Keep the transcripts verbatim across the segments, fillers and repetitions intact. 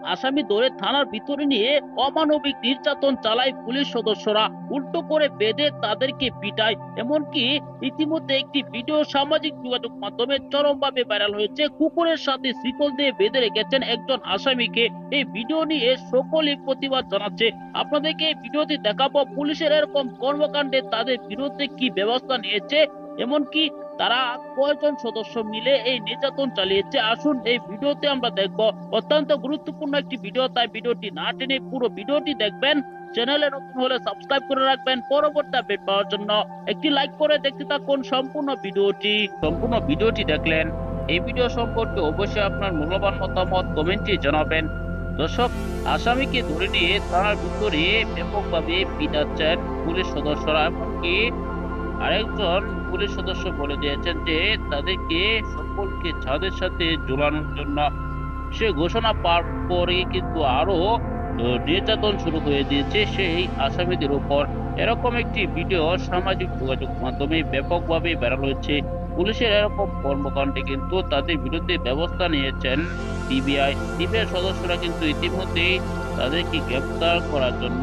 আসামি ধরে থানার ভিতরে নিয়ে অমানবিক নির্যাতন চালায় পুলিশ সদস্যরা, উল্টো করে বেঁধে তাদেরকে পিটায়। এমনকি ইতিমধ্যে একটি ভিডিও সামাজিক যোগাযোগ মাধ্যমে চরমভাবে ভাইরাল হয়েছে। কুকুরের সাথে শিকল দিয়ে বেঁধে রেখেছেন একজন আসামিকে। এই ভিডিও নিয়ে সকলেই প্রতিবাদ জানাচ্ছে। আপনাদেরকে এই ভিডিওতে দেখাবো পুলিশের এরকম কর্মকাণ্ডে তাদের বিরুদ্ধে কি ব্যবস্থা নিয়েছে, এমনকি তারা কয়জন সদস্য মিলে এই নির্যাতন চালিয়েছে। আসুন এই ভিডিওতে আমরা দেখব। অত্যন্ত গুরুত্বপূর্ণ একটি ভিডিও, তাই ভিডিওটি না টেনে পুরো ভিডিওটি দেখবেন। চ্যানেলে নতুন হলে সাবস্ক্রাইব করে রাখবেন পরবর্তী আপডেট পাওয়ার জন্য। একটি লাইক করে দেখতে থাকুন সম্পূর্ণ ভিডিওটি। সম্পূর্ণ ভিডিওটি দেখলেন, এই ভিডিও সম্পর্কে অবশ্যই আপনার মূল্যবান মতামত কমেন্টে জানাবেন। দর্শক, আসামিকে ধরে নিয়ে থানার ভিতরে ব্যাপকভাবে পিটাচ্ছেন পুলিশ সদস্যরা। এমনকি আরেকজন পুলিশ সদস্য বলে দিয়েছেন যে তাদেরকে সকলকে ছাদের সাথে ঝুলানোর জন্য। সে ঘোষণা পাওয়ার পরে কিন্তু আরো নির্যাতন শুরু হয়ে দিয়েছে সেই আসামিদের উপর। এরকম একটি ভিডিও সামাজিক যোগাযোগ মাধ্যমে ব্যাপকভাবে ভাইরাল হয়েছে। পুলিশের এরকম কর্মকাণ্ডে কিন্তু তাদের বিরুদ্ধে ব্যবস্থা নিয়েছেন সিবিআই। সিবিআই সদস্যরা কিন্তু ইতিমধ্যেই তাদেরকে গ্রেফতার করার জন্য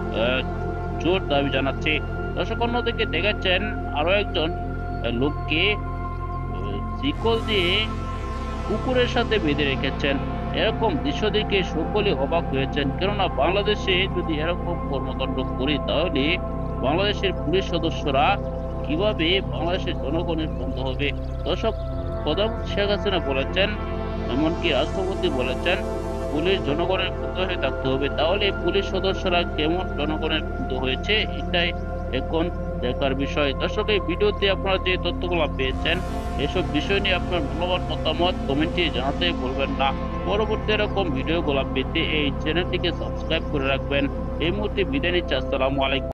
জোর দাবি জানাচ্ছে। দর্শক, অন্যদিকে দেখাচ্ছেন আরো একজন লোককে শিকল দিয়ে কুকুরের সাথে বেঁধে রেখেছেন। এরকম দৃশ্য দেখে সকলে অবাক হয়েছেন, কেননা বাংলাদেশে যদি এরকম কর্মকাণ্ড করি তাহলে বাংলাদেশের পুলিশ সদস্যরা কিভাবে বাংলাদেশের জনগণের বন্ধু হবে। দর্শক, প্রধানমন্ত্রী শেখ হাসিনা বলেছেন, এমনকি রাষ্ট্রপতি বলেছেন পুলিশ জনগণের বন্ধু হয়ে থাকতে হবে। তাহলে পুলিশ সদস্যরা কেমন জনগণের বন্ধু হয়েছে, এটাই এখন দেখার বিষয়। দর্শক, এই ভিডিওতে আপনারা যে তথ্যগুলো পেয়েছেন এসব বিষয় নিয়ে আপনার মূল্যবান মতামত কমেন্টে জানাতে ভুলবেন না। পরবর্তী এরকম ভিডিওগুলো পেতে এই চ্যানেলটিকে সাবস্ক্রাইব করে রাখবেন। এই মুহূর্তে বিদায় নিচ্ছি। আসসালামু আলাইকুম।